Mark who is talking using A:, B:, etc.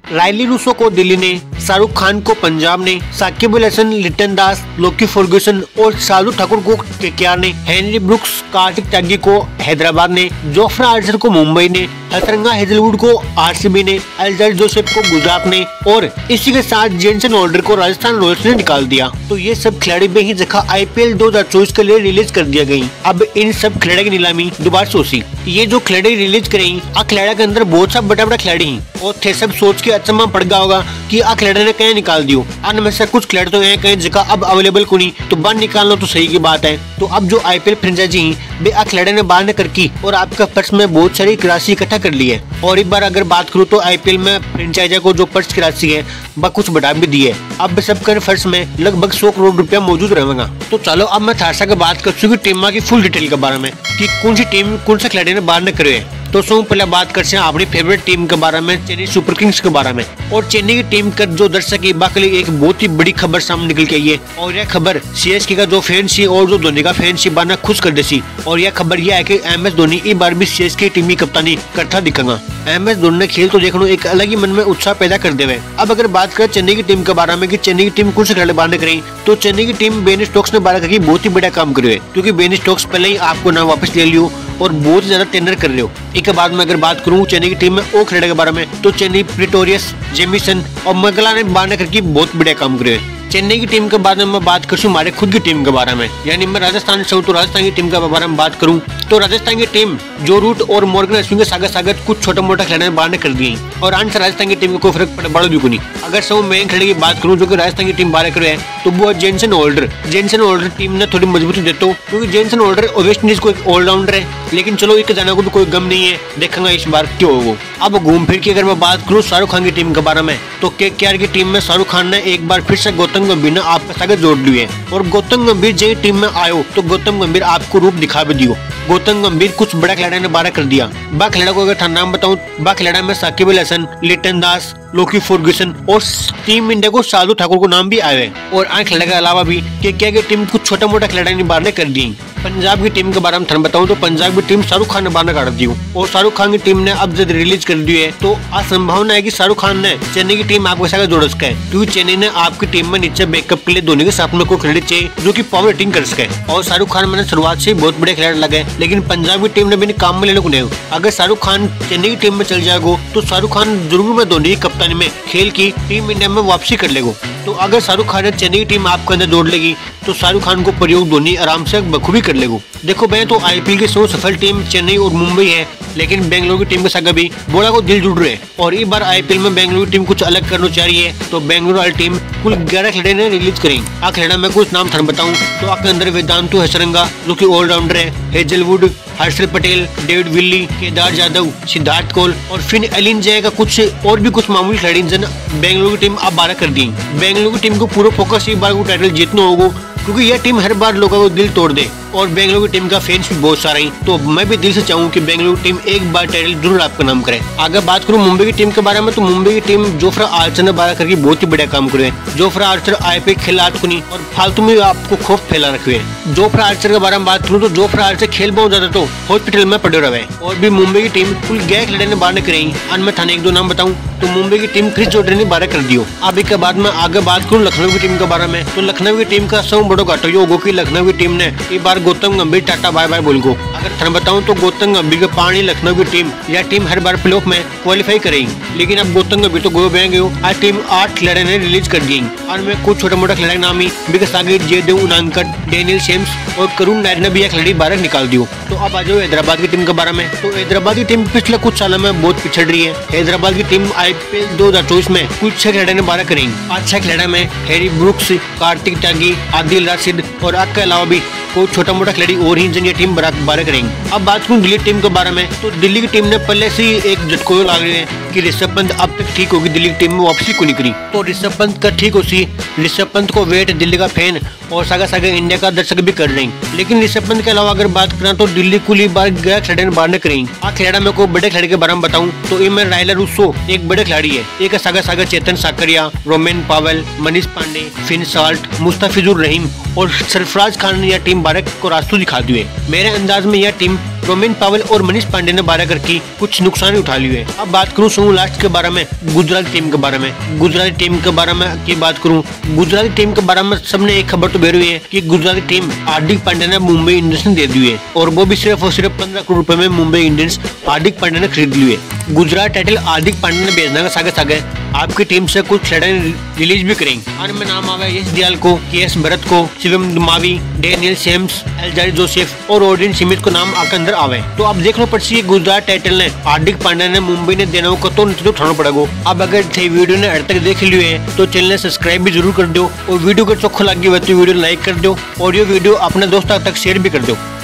A: Rilee Rousseau को दिल्ली ने, शाहरुख खान को पंजाब ने, साकिब अल हसन, लिटन दास, लोकी फर्ग्यूसन और शार्दुल ठाकुर को केकेआर ने, हेनरी ब्रुक्स, कार्तिक त्यागी को हैदराबाद ने, जोफ्रा आर्चर को मुंबई ने, हथरंगा हेजलवुड को आरसीबी ने, अल्जाइर जोसेफ को गुजरात ने और इसी के साथ जेसन होल्डर को राजस्थान रॉयल्स ने निकाल दिया। तो ये सब खिलाड़ी बेही जगह आईपीएल 2024 के लिए रिलीज कर दिया गयी। अब इन सब खिलाड़ी की नीलामी दोबारा सोची। ये जो खिलाड़ी रिलीज करें आ खिलाड़ी के अंदर बहुत सा बड़ा बड़ा खिलाड़ी ही और थे सब सोच के अचंभा पड़ गया होगा कि आ खिलाड़ी ने कहीं निकाल दियो। में से कुछ खिलाड़ी तो कहीं जगह अब अवेलेबल को नहीं, तो बाहर निकालना तो सही की बात है। तो अब जो आईपीएल फ्रेंचाइजी वे आ खिलाड़ी ने बाहर न करके और आपका पर्स में बहुत सारी राशि इकट्ठा कर ली है। और एक बार अगर बात करूँ तो आईपीएल में फ्रेंचाइजी को जो पर्स की राशि है वह कुछ बढ़ा भी दी है। अब सबके फर्श में लगभग 100 करोड़ रुपया मौजूद रहेगा। तो चलो अब मैं थारसा की बात कर चुकी टीम की फुल डिटेल के बारे में कि कौन सी टीम कौन सा खिलाड़ी ने बाहर न करे। तो पहले बात करते हैं अपनी फेवरेट टीम के बारे में, चेन्नई सुपर किंग्स के बारे में। और चेन्नई की टीम का जो दर्शक है बाकी एक बहुत ही बड़ी खबर सामने निकल के आई है और यह खबर सीएसके का जो फैन सी और जो धोनी का फैन सी बाना खुश कर देसी। और यह खबर यह है कि एमएस धोनी इस बार भी सीएसके टीम की कप्तानी करता दिखेगा। एमएस धोनी ने खेल तो देखना एक अलग ही मन में उत्साह पैदा कर देवे। अब अगर बात करें चेन्नई की टीम के बारे में कि चेन्नई की टीम कौन से खिलाड़ी बाहर करें, तो चेन्नई की टीम बेन स्टोक्स ने बाहर करके बहुत ही बड़ा काम करे, क्योंकि बेन स्टोक्स पहले ही आपको नाम वापस ले लियो और बहुत ही ज्यादा टेंडर कर रहे हो। एक बाद में अगर बात करूं चेन्नई की टीम में ओ खिलाड़ी के बारे में, तो चेन्नई प्रिटोरियस, जेमिसन और मगला ने बाहर करके बहुत बढ़िया काम करे। चेन्नई की टीम के बारे में मैं बात करूँ हमारे खुद की टीम के बारे में, यानी मैं राजस्थान से हूँ तो राजस्थान की टीम के बारे में बात करूँ तो राजस्थान की टीम जो रूट और मॉर्गन अश्विन के सागत कुछ छोटा मोटा खिलाड़ी बाहर कर दिए और अंश राजस्थान की टीम को कोई फर्क पड़ा भी नहीं। अगर सब मेन खिलाड़ी की बात करूँ जो कि राजस्थान की टीम बाहर करे तो वो Jason Holder. Jason Holder team ने थोड़ी मजबूती देता हूँ, क्योंकि जेसन होल्डर वेस्ट इंडीज को एक ऑलराउंडर है, लेकिन चलो एक जाने को तो कोई गम नहीं है, देखेंगे इस बार क्यों होगा। अब घूम फिर के अगर मैं बात करूँ शाहरुख खान की टीम के बारे में, तो केकेआर की टीम में शाहरुख खान ने एक बार फिर से गौतम गंभीर ने आपका सागत जोड़ लिया है। और गौतम गंभीर जब टीम में आयो तो गौतम गंभीर आपको रूप दिखा भी दियो। गौतम गंभीर कुछ बड़ा खिलाड़ी ने बारह कर दिया। बा खिलाड़ी को अगर नाम बताऊं, बा खिलाड़ी में साकिब अल हसन, लिटन दास, लोकी फर्ग्यूसन और टीम इंडिया को शार्दुल ठाकुर को नाम भी आए। और अन्य खिलाड़ी के अलावा भी केकेआर की टीम कुछ छोटा मोटा खिलाड़ी ने बाहर कर दी। पंजाब की टीम के बारे में बताऊं तो पंजाब की टीम शाहरुख खान ने बाहर काट दी और शाहरुख खान की टीम ने अब जब रिलीज कर दी है तो संभावना है कि शाहरुख खान ने चेन्नई की टीम आपके साथ जोड़ सके, क्योंकि चेन्नई ने आपकी टीम में नीचे बैकअप के लिए धोनी के साथ में कोई खिलाड़ी चाहिए जो कि पावर हिटिंग कर सके। और शाहरुख खान मैंने शुरुआत से बहुत बड़े खिलाड़ी लगे, लेकिन पंजाब की टीम ने भी काम में लेने को नहीं। अगर शाहरुख खान चेन्नई की टीम में चल जाएगा तो शाहरुख खान जरूर में धोनी की कप्तानी में खेल की टीम इंडिया में वापसी कर लेगा। तो अगर शाहरुख खान ने चेन्नई की टीम आपके अंदर जोड़ लेगी तो शाहरुख खान को प्रयोग धोनी आराम से बखूबी कर लेगा। देखो भाई, तो आईपीएल की 100 सफल टीम चेन्नई और मुंबई है, लेकिन बेंगलुरु की टीम के साथ भी बोला को दिल जुड़ रहे हैं। और इस बार आईपीएल में बेंगलुरु की टीम कुछ अलग करना चाह रही है, तो बेंगलुरु वाली टीम कुल 11 खिलाड़ी ने रिलीज करें। आ खिलाड़ी में कुछ नाम थाने बताऊं तो आपके अंदर वेदांतु हसरंगा जो की ऑलराउंडर है, Hazlewood, Harshal Patel, David Willey, Kedar Jadhav, Siddharth Kaul और फिन एलिन जय का कुछ और भी कुछ मामूली खिलाड़ी जन बेंगलुरु की टीम अब 12 कर दी। बेंगलुरु की टीम को पूरा फोकस एक बार को टाइटल जीतना होगा, क्योंकि यह टीम हर बार लोगों को दिल तोड़ दे और बेंगलुरु की टीम का फैंस भी बहुत सारे हैं। तो मैं भी दिल से चाहूँ कि बेंगलुरु टीम एक बार टाइटल जरूर आपका नाम करे। अगर बात करूँ मुंबई की टीम के बारे में, तो मुंबई की टीम जोफ्रा आर्चर ने बारह करके बहुत ही बढ़िया काम करे। जोफ्रा आर्चर आईपीएल खेला को नहीं और फालतू में आपको खौफ फैला रखे है। जोफ्रा आर्चर के बारे में बात करूँ तो जोफ्रा आर्चर खेल बहुत ज्यादा तो हॉस्पिटल में पड़े रहे और भी मुंबई की टीम कुल 11 खिलाड़ी ने बारह करें। आज मैं थाने एक दो नाम बताऊँ तो मुंबई की टीम क्रिस जॉर्डन ने 12 कर दियो। अब एक बाद में आगे बात करूँ लखनऊ की टीम के बारे में, तो लखनऊ की टीम का सब बड़ो घाटो होगा कि लखनऊ की टीम ने इस बार गौतम गंभीर टाटा बाय बाय बोल गो। अगर थाने बताऊं तो गौतम गंभीर के पानी लखनऊ की टीम यह टीम हर बार प्लेऑफ में क्वालिफाई करेगी, लेकिन अब गौतम गंभीर तो गो बह गए। आज टीम 8 खिलाड़ी ने रिलीज कर दी और में कुछ छोटा मोटा खिलाड़ी नाम ही विकास सागर, जयदेव उनानकट, डेनियल शेम्स और करुण नायर ने भी यह खिलाड़ी बाहर निकाल दियो। तो अब आ जाओ हैदराबाद की टीम के बारे में, तो हैदराबाद की टीम पिछले कुछ सालों में बहुत पिछड़ रही है। हैदराबाद की टीम आईपीएल 2024 में कुल 6 खिलाड़ी ने 12 करेंगे। 6 खिलाड़ी में हैरी ब्रुक्स, कार्तिक त्यागी, आदिल राशिद और के अलावा भी कोई छोटा मोटा खिलाड़ी और ही जन ये टीम 12 करेंगे। अब बात करूं दिल्ली टीम के बारे में, तो दिल्ली की टीम ने पहले से ही एक झटको लग रहे हैं कि ऋषभ पंत अब तक ठीक होगी, दिल्ली की टीम में वापसी को नहीं करी। तो ऋषभ पंत का ठीक होती, ऋषभ पंत को वेट दिल्ली का फैन और सागा इंडिया का दर्शक भी कर रहे हैं। लेकिन ऋषभ पंत के अलावा अगर बात करें तो दिल्ली कुल बार 11 खिलाड़ी ने बाहर करेंगे। खिलाड़ी में को बड़े खिलाड़ी के बारे में बताऊं तो इनमें रायला रूसो एक बड़े खिलाड़ी है, एक सागा Chetan Sakariya, Rovman Powell, Manish Pandey, Phil Salt, Mustafizur Rahim और सरफराज खान ने यह टीम भारत को रास्तों दिखा दी है। मेरे अंदाज में यह टीम रोमिन पावेल और मनीष पांडे ने 12 करके कुछ नुकसान उठा लिए। अब बात करूं सुनो लास्ट के बारे में, गुजराती टीम के बारे में। गुजराती टीम के बारे में की बात करूं, गुजराती टीम के बारे में सबने एक खबर तो बेर हुई है कि गुजराती टीम हार्दिक पांड्या ने मुंबई इंडियंस ने दे दी है, और वो भी सिर्फ और सिर्फ 15 करोड़ रुपए में मुंबई इंडियंस हार्दिक पांड्या ने खरीद ली है। गुजरात टाइटल हार्दिक पांड्या ने भेजना का सागे सागे आपकी टीम से कुछ खिलाड़ी रिलीज भी करेंगे। और में नाम आवे यश दयाल को, केएस भरत को, शिवम दुमावी, डेनियल सेम्स, एल्जारी जोसेफ और ओडिन सिमित को नाम आकर अंदर आवे। तो अब देखना पड़सी गुजरात टाइटल ने हार्दिक पांड्या ने मुंबई ने देना को तो उठाना पड़ेगा। अब अगर थे वीडियो ने तक देख लियो है तो चैनल सब्सक्राइब भी जरूर कर दो, और वीडियो को चोखो लगी हो तो वीडियो लाइक कर दो, और ये वीडियो अपने दोस्तों तक शेयर भी कर दो।